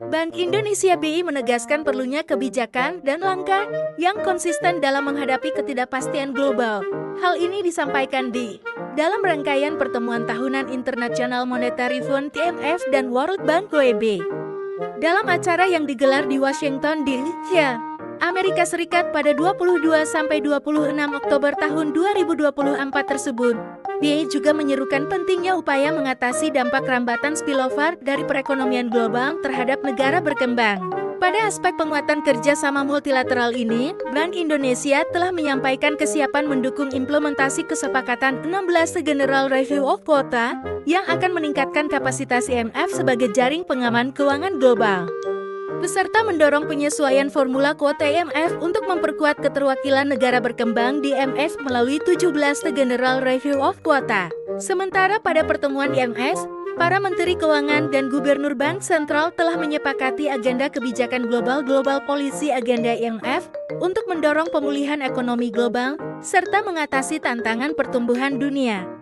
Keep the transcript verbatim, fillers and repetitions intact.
Bank Indonesia B I menegaskan perlunya kebijakan dan langkah yang konsisten dalam menghadapi ketidakpastian global. Hal ini disampaikan di dalam rangkaian pertemuan tahunan International Monetary Fund I M F dan World Bank W B. Dalam acara yang digelar di Washington, D C, Amerika Serikat pada dua puluh dua sampai dua puluh enam Oktober tahun dua ribu dua puluh empat tersebut, B I juga menyerukan pentingnya upaya mengatasi dampak rambatan spillover dari perekonomian global terhadap negara berkembang. Pada aspek penguatan kerjasama multilateral ini, Bank Indonesia telah menyampaikan kesiapan mendukung implementasi kesepakatan enam belas General Review of Quota yang akan meningkatkan kapasitas I M F sebagai jaring pengaman keuangan global, beserta mendorong penyesuaian formula kuota I M F untuk memperkuat keterwakilan negara berkembang di I M F melalui tujuh belas General Review of Quota. Sementara pada pertemuan I M F, para Menteri Keuangan dan Gubernur Bank Sentral telah menyepakati agenda kebijakan global Global Policy Agenda I M F untuk mendorong pemulihan ekonomi global serta mengatasi tantangan pertumbuhan dunia.